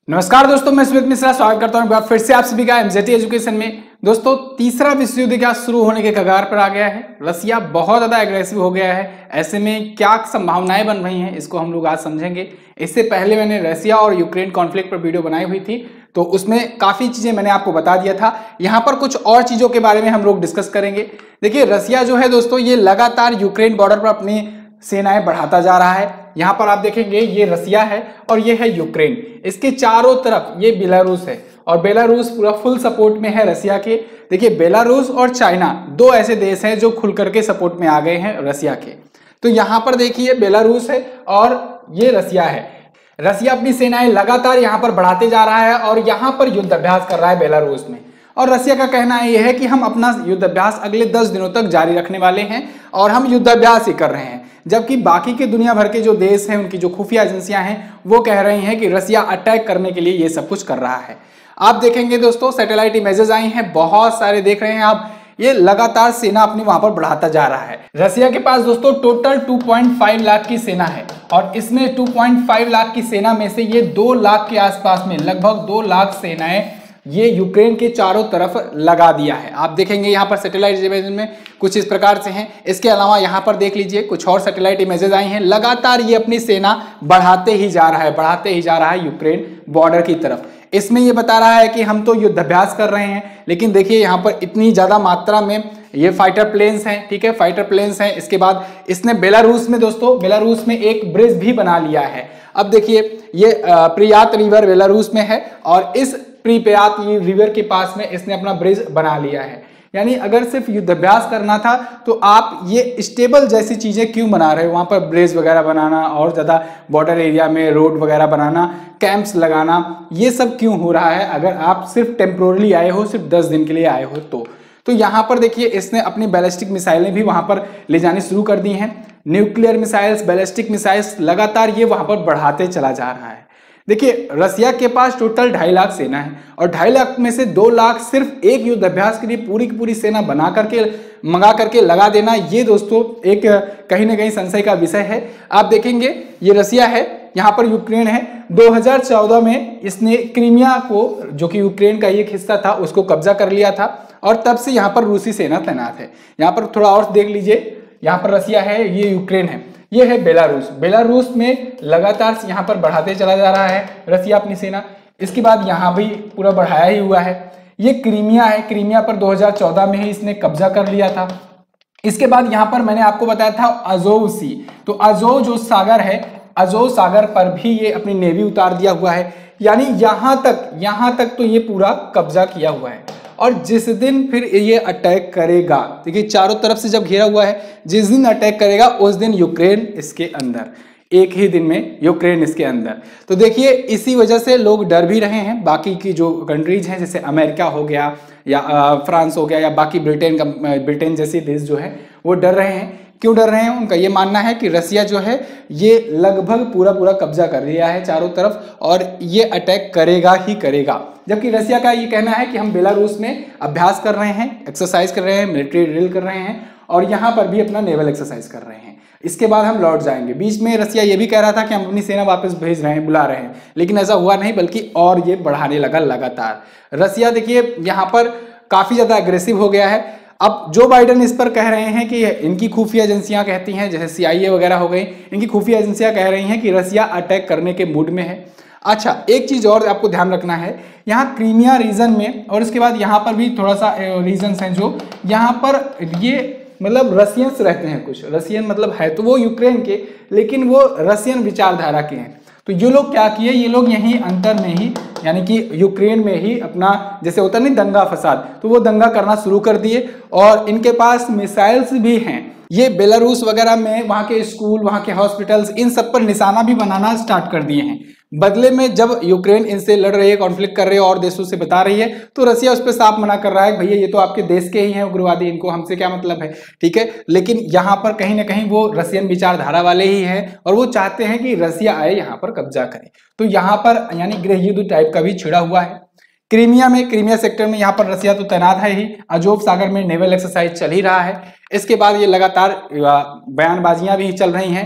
नमस्कार दोस्तों, मैं सुमित मिश्रा स्वागत करता हूं फिर से आप सभी का एमजेटी एजुकेशन में। दोस्तों, तीसरा विश्व युद्ध क्या शुरू होने के कगार पर आ गया है। रसिया बहुत ज्यादा एग्रेसिव हो गया है। ऐसे में क्या संभावनाएं बन रही हैं, इसको हम लोग आज समझेंगे। इससे पहले मैंने रसिया और यूक्रेन कॉन्फ्लिक्ट पर वीडियो बनाई हुई थी, तो उसमें काफी चीजें मैंने आपको बता दिया था। यहाँ पर कुछ और चीजों के बारे में हम लोग डिस्कस करेंगे। देखिए, रसिया जो है दोस्तों, ये लगातार यूक्रेन बॉर्डर पर अपनी सेनाएं बढ़ाता जा रहा है। यहाँ पर आप देखेंगे ये रसिया है और ये है यूक्रेन। इसके चारों तरफ ये बेलारूस है और बेलारूस पूरा फुल सपोर्ट में है रसिया के। देखिए, बेलारूस और चाइना दो ऐसे देश हैं जो खुल करके सपोर्ट में आ गए हैं रसिया के। तो यहाँ पर देखिए बेलारूस है और ये रसिया है। रसिया अपनी सेनाएं लगातार यहाँ पर बढ़ाते जा रहा है और यहाँ पर युद्ध अभ्यास कर रहा है बेलारूस में। और रसिया का कहना यह है कि हम अपना युद्ध अभ्यास अगले 10 दिनों तक जारी रखने वाले हैं और हम युद्ध अभ्यास ही कर रहे हैं। जबकि बाकी के दुनिया भर के जो देश हैं, उनकी जो खुफिया एजेंसियां हैं, वो कह रही हैं कि रसिया अटैक करने के लिए ये सब कुछ कर रहा है। आप देखेंगे दोस्तों, सैटेलाइट इमेजेस आई हैं, बहुत सारे देख रहे हैं आप। ये लगातार सेना अपनी वहां पर बढ़ाता जा रहा है। रसिया के पास दोस्तों टोटल 2.5 लाख की सेना है और इसमें 2.5 लाख की सेना में से ये 2 लाख के आसपास में लगभग 2 लाख सेनाएं ये यूक्रेन के चारों तरफ लगा दिया है। आप देखेंगे यहाँ पर सैटेलाइट इमेज में कुछ इस प्रकार से हैं। इसके अलावा यहाँ पर देख लीजिए कुछ और सैटेलाइट इमेजेस आई हैं। लगातार ये अपनी सेना बढ़ाते ही जा रहा है यूक्रेन बॉर्डर की तरफ। इसमें ये बता रहा है कि हम तो युद्धाभ्यास कर रहे हैं, लेकिन देखिए यहाँ पर इतनी ज्यादा मात्रा में ये फाइटर प्लेन्स हैं। ठीक है, फाइटर प्लेन्स हैं। इसके बाद इसने बेलारूस में दोस्तों, बेलारूस में एक ब्रिज भी बना लिया है। अब देखिए, ये प्रियात रिवर बेलारूस में है और इस प्रियात रिवर के पास में इसने अपना ब्रिज बना लिया है। यानी अगर सिर्फ युद्धाभ्यास करना था तो आप ये स्टेबल जैसी चीजें क्यों बना रहे हो, वहां पर ब्रिज वगैरह बनाना और ज्यादा बॉर्डर एरिया में रोड वगैरह बनाना, कैंप्स लगाना, ये सब क्यों हो रहा है अगर आप सिर्फ टेम्पोरली आए हो, सिर्फ 10 दिन के लिए आए हो तो यहाँ पर देखिए इसने अपनी बैलिस्टिक मिसाइलें भी वहां पर ले जानी शुरू कर दी हैं। न्यूक्लियर मिसाइल्स, बैलिस्टिक मिसाइल्स लगातार ये वहां पर बढ़ाते चला जा रहा है। देखिए, रसिया के पास टोटल 2.5 लाख सेना है और 2.5 लाख में से 2 लाख सिर्फ एक युद्ध अभ्यास के लिए पूरी की पूरी सेना बना करके मंगा करके लगा देना, ये दोस्तों एक कहीं ना कहीं संशय का विषय है। आप देखेंगे ये रसिया है, यहाँ पर यूक्रेन है। 2014 में इसने क्रीमिया को, जो कि यूक्रेन का एक हिस्सा था, उसको कब्जा कर लिया था और तब से यहाँ पर रूसी सेना तैनात है। यहाँ पर थोड़ा और देख लीजिए, यहाँ पर रसिया है, ये यूक्रेन है, ये है बेलारूस। बेलारूस में लगातार यहाँ पर बढ़ाते चला जा रहा है रसिया अपनी सेना। इसके बाद यहाँ भी पूरा बढ़ाया ही हुआ है। ये क्रीमिया है, क्रीमिया पर 2014 में ही इसने कब्जा कर लिया था। इसके बाद यहाँ पर मैंने आपको बताया था अजोव सी, तो अजोव जो सागर है, अजोव सागर पर भी ये अपनी नेवी उतार दिया हुआ है। यानी यहाँ तक तो ये पूरा कब्जा किया हुआ है। और जिस दिन फिर ये अटैक करेगा, देखिए चारों तरफ से जब घेरा हुआ है, जिस दिन अटैक करेगा उस दिन यूक्रेन इसके अंदर, एक ही दिन में यूक्रेन इसके अंदर। तो देखिए, इसी वजह से लोग डर भी रहे हैं। बाकी की जो कंट्रीज हैं, जैसे अमेरिका हो गया या फ्रांस हो गया या बाकी ब्रिटेन जैसे देश जो है, वो डर रहे हैं। क्यों डर रहे हैं? उनका ये मानना है कि रसिया जो है ये लगभग पूरा कब्जा कर लिया है चारों तरफ और ये अटैक करेगा ही करेगा। जबकि रसिया का ये कहना है कि हम बेलारूस में अभ्यास कर रहे हैं, एक्सरसाइज कर रहे हैं, मिलिट्री ड्रिल कर रहे हैं और यहाँ पर भी अपना नेवल एक्सरसाइज कर रहे हैं। इसके बाद हम लौट जाएंगे। बीच में रसिया ये भी कह रहा था कि हम अपनी सेना वापस भेज रहे हैं, बुला रहे हैं, लेकिन ऐसा हुआ नहीं, बल्कि और ये बढ़ाने लगा लगातार। रसिया देखिए यहाँ पर काफी ज्यादा अग्रेसिव हो गया है। अब जो बाइडेन इस पर कह रहे हैं कि इनकी खुफिया एजेंसियां कहती हैं, जैसे CIA वगैरह हो गई, इनकी खुफिया एजेंसियां कह रही हैं कि रसिया अटैक करने के मूड में है। अच्छा, एक चीज और आपको ध्यान रखना है, यहाँ क्रीमिया रीजन में और इसके बाद यहाँ पर भी थोड़ा सा रीजन्स हैं जो यहाँ पर ये मतलब रसियंस रहते हैं। कुछ रसियन मतलब है तो वो यूक्रेन के, लेकिन वो रसियन विचारधारा के हैं। तो ये लोग क्या किए, ये लोग यहीं अंतर में ही, यानी कि यूक्रेन में ही अपना, जैसे होता नहीं दंगा फसाद, तो वो दंगा करना शुरू कर दिए और इनके पास मिसाइल्स भी हैं। ये बेलारूस वगैरह में वहाँ के स्कूल, वहाँ के हॉस्पिटल्स, इन सब पर निशाना भी बनाना स्टार्ट कर दिए हैं। बदले में जब यूक्रेन इनसे लड़ रही है, कॉन्फ्लिक्ट कर रही है और देशों से बता रही है, तो रसिया उस पर साफ मना कर रहा है, भैया ये तो आपके देश के ही हैं उग्रवादी, इनको हमसे क्या मतलब है। ठीक है, लेकिन यहाँ पर कहीं ना कहीं वो रसियन विचारधारा वाले ही हैं और वो चाहते हैं कि रसिया आए यहाँ पर कब्जा करे। तो यहाँ पर यानी गृह युद्ध टाइप का भी छिड़ा हुआ है। क्रीमिया में, क्रीमिया सेक्टर में यहाँ पर रसिया तो तैनात है ही, अजोव सागर में नेवल एक्सरसाइज चल ही रहा है। इसके बाद ये लगातार बयानबाजियां भी चल रही हैं।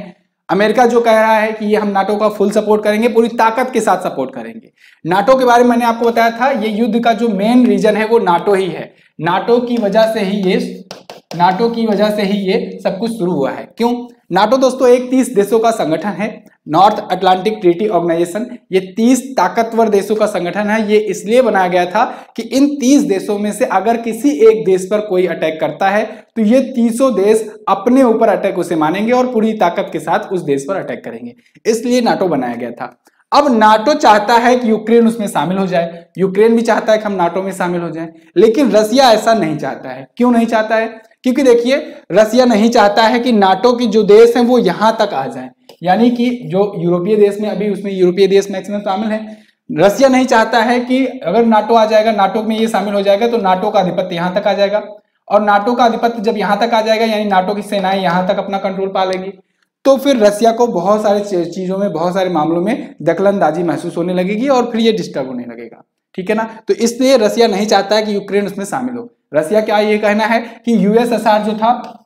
अमेरिका जो कह रहा है कि ये हम नाटो का फुल सपोर्ट करेंगे, पूरी ताकत के साथ सपोर्ट करेंगे। नाटो के बारे में मैंने आपको बताया था, ये युद्ध का जो मेन रीजन है वो नाटो ही है। नाटो की वजह से ही ये सब कुछ शुरू हुआ है। क्यों? नाटो दोस्तों एक 30 देशों का संगठन है, नॉर्थ अटलांटिक ट्रीटी ऑर्गेनाइजेशन। ये 30 ताकतवर देशों का संगठन है। ये इसलिए बनाया गया था कि इन 30 देशों में से अगर किसी एक देश पर कोई अटैक करता है तो ये 30 देश अपने ऊपर अटैक उसे मानेंगे और पूरी ताकत के साथ उस देश पर अटैक करेंगे। इसलिए नाटो बनाया गया था। अब नाटो चाहता है कि यूक्रेन उसमें शामिल हो जाए, यूक्रेन भी चाहता है कि हम नाटो में शामिल हो जाएं, लेकिन रसिया ऐसा नहीं चाहता है। क्यों नहीं चाहता है? क्योंकि देखिए, रसिया नहीं चाहता है कि नाटो की जो देश हैं वो यहां तक आ जाएं, यानी कि जो यूरोपीय देश में, अभी उसमें यूरोपीय देश मैक्सिमम शामिल है। रसिया नहीं चाहता है कि अगर नाटो आ जाएगा, नाटो में ये शामिल हो जाएगा तो नाटो का आधिपत्य यहां तक आ जाएगा, और नाटो का आधिपत्य जब यहां तक आ जाएगा यानी नाटो की सेनाएं यहां तक अपना कंट्रोल पा लेंगी, तो फिर रसिया को बहुत सारे चीजों में, बहुत सारे मामलों में दखलंदाजी महसूस होने लगेगी और फिर ये डिस्टर्ब होने लगेगा। ठीक है ना? तो इसलिए रसिया नहीं चाहता है कि यूक्रेन उसमें शामिल हो। रसिया क्या ये कहना है कि यूएसएसआर जो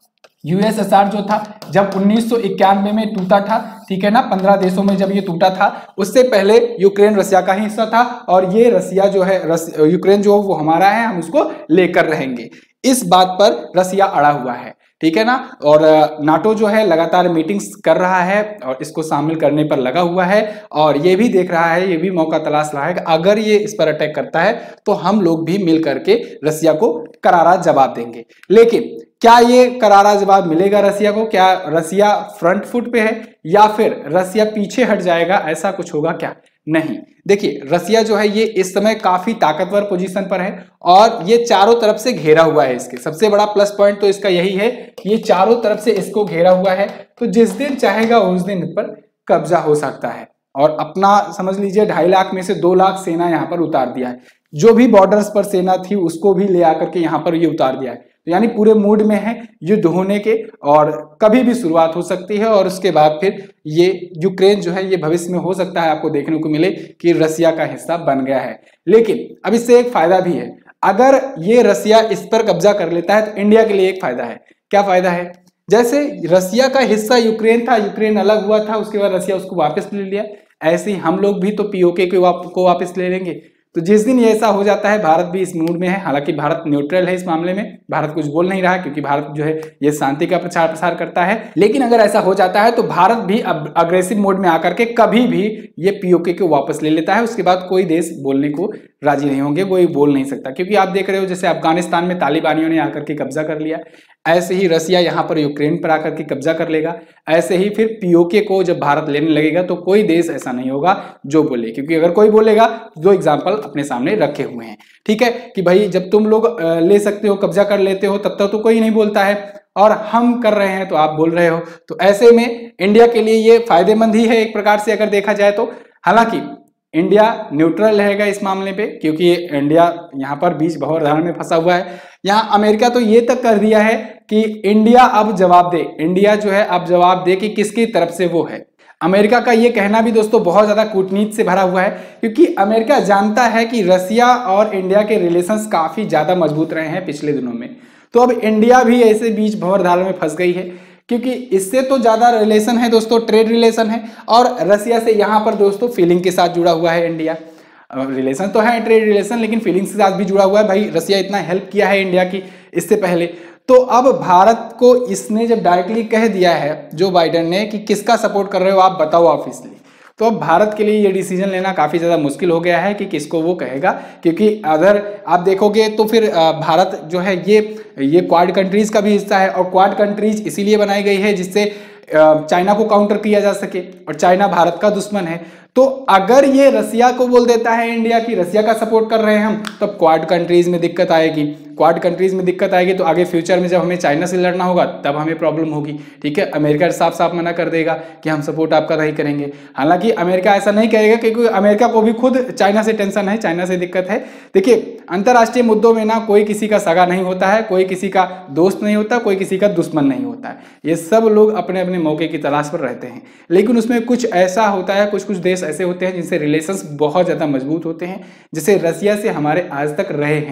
था जब 1991 में टूटा था, ठीक है ना, 15 देशों में जब ये टूटा था, उससे पहले यूक्रेन रसिया का ही हिस्सा था और ये रसिया जो है, यूक्रेन जो वो हमारा है, हम उसको लेकर रहेंगे। इस बात पर रसिया अड़ा हुआ है। ठीक है ना? और नाटो जो है लगातार मीटिंग्स कर रहा है और इसको शामिल करने पर लगा हुआ है और ये भी देख रहा है, ये भी मौका तलाश रहा है कि अगर ये इस पर अटैक करता है तो हम लोग भी मिल करके रसिया को करारा जवाब देंगे। लेकिन क्या ये करारा जवाब मिलेगा रसिया को? क्या रसिया फ्रंट फुट पे है या फिर रसिया पीछे हट जाएगा? ऐसा कुछ होगा क्या? नहीं। देखिए, रसिया जो है ये इस समय काफी ताकतवर पोजीशन पर है और ये चारों तरफ से घेरा हुआ है। इसके सबसे बड़ा प्लस पॉइंट तो इसका यही है, ये चारों तरफ से इसको घेरा हुआ है, तो जिस दिन चाहेगा उस दिन इस पर कब्जा हो सकता है। और अपना समझ लीजिए 2.5 लाख में से 2 लाख सेना यहाँ पर उतार दिया है। जो भी बॉर्डर्स पर सेना थी उसको भी ले आकर के यहाँ पर ये उतार दिया है। तो यानी पूरे मूड में है युद्ध होने के और कभी भी शुरुआत हो सकती है और उसके बाद फिर ये यूक्रेन जो है ये भविष्य में हो सकता है आपको देखने को मिले कि रसिया का हिस्सा बन गया है। लेकिन अब इससे एक फायदा भी है, अगर ये रसिया इस पर कब्जा कर लेता है तो इंडिया के लिए एक फायदा है। क्या फायदा है? जैसे रसिया का हिस्सा यूक्रेन था, यूक्रेन अलग हुआ था, उसके बाद रसिया उसको वापस ले लिया, ऐसे ही हम लोग भी तो पीओके को वापस ले लेंगे। तो जिस दिन ये ऐसा हो जाता है, भारत भी इस मूड में है। हालांकि भारत न्यूट्रल है इस मामले में, भारत कुछ बोल नहीं रहा क्योंकि भारत जो है ये शांति का प्रचार प्रसार करता है। लेकिन अगर ऐसा हो जाता है तो भारत भी अब अग्रेसिव मोड में आकर के कभी भी ये पीओके को वापस ले लेता है। उसके बाद कोई देश बोलने को राजी नहीं होंगे, कोई बोल नहीं सकता, क्योंकि आप देख रहे हो जैसे अफगानिस्तान में तालिबानियों ने आकर के कब्जा कर लिया, ऐसे ही रसिया यहाँ पर यूक्रेन पर आकर के कब्जा कर लेगा। ऐसे ही फिर पीओके को जब भारत लेने लगेगा तो कोई देश ऐसा नहीं होगा जो बोले, क्योंकि अगर कोई बोलेगा, जो एग्जाम्पल अपने सामने रखे हुए हैं, ठीक है, कि भाई जब तुम लोग ले सकते हो, कब्जा कर लेते हो, तब तक तो कोई नहीं बोलता है और हम कर रहे हैं तो आप बोल रहे हो। तो ऐसे में इंडिया के लिए ये फायदेमंद ही है एक प्रकार से अगर देखा जाए तो। हालांकि इंडिया न्यूट्रल रहेगा इस मामले पे, क्योंकि इंडिया यहाँ पर बीच भंवर में फंसा हुआ है। यहाँ अमेरिका तो ये तक कर दिया है कि इंडिया अब जवाब दे, इंडिया जो है अब जवाब दे कि किसकी तरफ से वो है। अमेरिका का ये कहना भी दोस्तों बहुत ज्यादा कूटनीति से भरा हुआ है, क्योंकि अमेरिका जानता है कि रसिया और इंडिया के रिलेशंस काफी ज्यादा मजबूत रहे हैं पिछले दिनों में। तो अब इंडिया भी ऐसे बीच भंवर में फंस गई है, क्योंकि इससे तो ज्यादा रिलेशन है दोस्तों, ट्रेड रिलेशन है, और रसिया से यहाँ पर दोस्तों फीलिंग के साथ जुड़ा हुआ है इंडिया। रिलेशन तो है ट्रेड रिलेशन, लेकिन फीलिंग्स के साथ भी जुड़ा हुआ है। भाई रसिया इतना हेल्प किया है इंडिया की इससे पहले, तो अब भारत को इसने जब डायरेक्टली कह दिया है जो बाइडेन ने कि किसका सपोर्ट कर रहे हो आप बताओ ऑफिशियली, तो अब भारत के लिए ये डिसीजन लेना काफी ज्यादा मुश्किल हो गया है कि किसको वो कहेगा। क्योंकि अगर आप देखोगे तो फिर भारत जो है ये क्वाड कंट्रीज का भी हिस्सा है, और क्वाड कंट्रीज इसीलिए बनाई गई है जिससे चाइना को काउंटर किया जा सके, और चाइना भारत का दुश्मन है। तो अगर ये रसिया को बोल देता है इंडिया की रसिया का सपोर्ट कर रहे हैं हम, तब क्वाड कंट्रीज में दिक्कत आएगी। क्वाड कंट्रीज में दिक्कत आएगी तो आगे फ्यूचर में जब हमें चाइना से लड़ना होगा तब हमें प्रॉब्लम होगी। ठीक है, अमेरिका साफ साफ मना कर देगा कि हम सपोर्ट आपका नहीं करेंगे। हालांकि अमेरिका ऐसा नहीं करेगा, क्योंकि अमेरिका को भी खुद चाइना से टेंशन है, चाइना से दिक्कत है। देखिए, अंतर्राष्ट्रीय मुद्दों में ना कोई किसी का सगा नहीं होता है, कोई किसी का दोस्त नहीं होता, कोई किसी का दुश्मन नहीं होता है। ये सब लोग अपने अपने मौके की तलाश पर रहते हैं। लेकिन उसमें कुछ ऐसा होता है, कुछ कुछ देश ऐसे होते हैं जिनसे रिलेशंस बहुत ज़्यादा मजबूत होते हैं, जैसे रसिया से हमारे आज तक रहे हैं।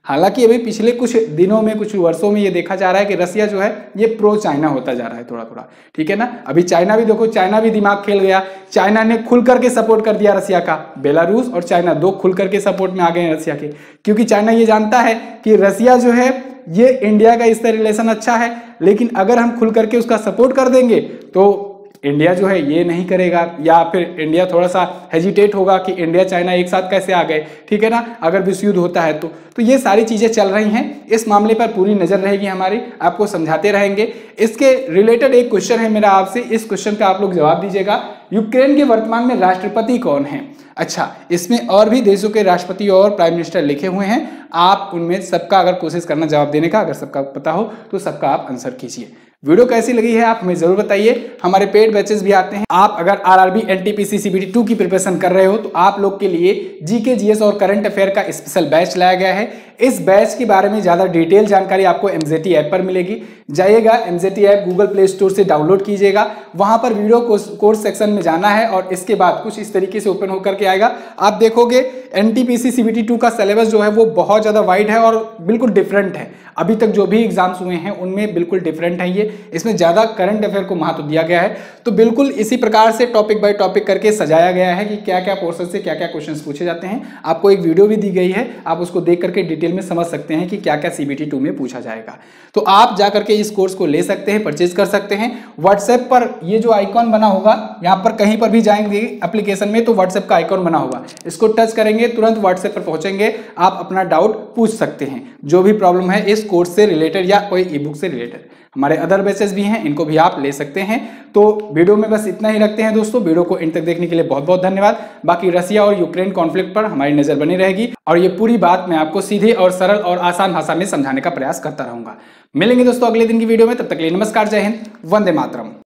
हालांकि अभी पिछले कुछ दिनों में, कुछ वर्षों में ये देखा जा रहा है कि रसिया जो है ये प्रो चाइना होता जा रहा है थोड़ा थोड़ा, ठीक है ना। अभी चाइना भी देखो, चाइना भी दिमाग खेल गया, चाइना ने खुल करके सपोर्ट कर दिया रसिया का। बेलारूस और चाइना दो खुल करके सपोर्ट में आ गए हैं रसिया के, क्योंकि चाइना ये जानता है कि रसिया जो है ये इंडिया का इससे रिलेशन अच्छा है, लेकिन अगर हम खुल करके उसका सपोर्ट कर देंगे तो इंडिया जो है ये नहीं करेगा, या फिर इंडिया थोड़ा सा हेजिटेट होगा कि इंडिया चाइना एक साथ कैसे आ गए, ठीक है ना, अगर विश्व युद्ध होता है तो ये सारी चीजें चल रही हैं। इस मामले पर पूरी नजर रहेगी हमारी, आपको समझाते रहेंगे। इसके रिलेटेड एक क्वेश्चन है मेरा आपसे, इस क्वेश्चन का आप लोग जवाब दीजिएगा। यूक्रेन के वर्तमान में राष्ट्रपति कौन है? अच्छा, इसमें और भी देशों के राष्ट्रपति और प्राइम मिनिस्टर लिखे हुए हैं, आप उनमें सबका अगर कोशिश करना जवाब देने का, अगर सबका पता हो तो सबका आप आंसर कीजिए। वीडियो कैसी लगी है आप हमें जरूर बताइए। हमारे पेड बैचेस भी आते हैं, आप अगर आरआरबी एनटीपीसी सीबीटी 2 की प्रिपरेशन कर रहे हो तो आप लोग के लिए जीके जीएस और करंट अफेयर का स्पेशल बैच लाया गया है। इस बैच के बारे में ज्यादा डिटेल जानकारी आपको एमजेटी ऐप पर मिलेगी। जाइएगा MJT app Google Play Store से डाउनलोड कीजिएगा, वहां पर वीडियो कोर्स सेक्शन में जाना है और इसके बाद कुछ इस तरीके से ओपन होकर के आएगा। आप देखोगे एनटीपीसी सीबीटी 2 का सिलेबस जो है वो बहुत ज्यादा वाइड है और बिल्कुल डिफरेंट है। अभी तक जो भी एग्जाम्स हुए हैं उनमें बिल्कुल डिफरेंट है ये, इसमें ज्यादा करंट अफेयर को महत्व दिया गया है। तो बिल्कुल इसी प्रकार से टॉपिक बाय टॉपिक करके सजाया गया है कि क्या क्या पोर्शन से क्या क्या क्वेश्चंस पूछे जाते हैं। आपको एक वीडियो भी दी गई है, आप उसको देख करके डिटेल में समझ सकते हैं कि क्या क्या सीबीटी 2 में पूछा जाएगा। तो आप जा करके इस कोर्स को ले सकते हैं, परचेज कर सकते हैं। व्हाट्सएप पर ये जो आइकॉन बना होगा, यहाँ पर कहीं पर भी जाएंगे एप्लीकेशन में तो व्हाट्सएप का आइकॉन बना होगा, इसको टच करेंगे तुरंत व्हाट्सएप पर पहुंचेंगे, आप अपना डाउट पूछ सकते हैं, जो भी प्रॉब्लम है इस कोर्स से रिलेटेड या कोई ई बुक से रिलेटेड। हमारे अदर बैचेस भी हैं, इनको भी आप ले सकते हैं। तो वीडियो में बस इतना ही रखते हैं दोस्तों। वीडियो को इन तक देखने के लिए बहुत बहुत धन्यवाद। बाकी रसिया और यूक्रेन कॉन्फ्लिक्ट पर हमारी नजर बनी रहेगी और ये पूरी बात मैं आपको सीधे और सरल और आसान भाषा में समझाने का प्रयास करता रहूंगा। मिलेंगे दोस्तों अगले दिन की वीडियो में, तब तक के लिए नमस्कार, जय हिंद, वंदे मातरम।